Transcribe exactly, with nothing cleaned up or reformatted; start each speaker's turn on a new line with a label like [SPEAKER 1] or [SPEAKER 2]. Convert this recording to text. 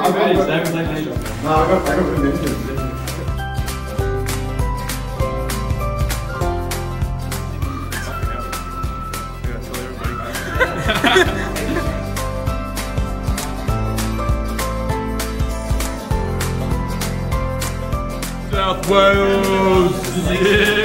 [SPEAKER 1] I'm ready. Seven later.
[SPEAKER 2] No, I got I got convention.
[SPEAKER 3] South Wales! Yeah!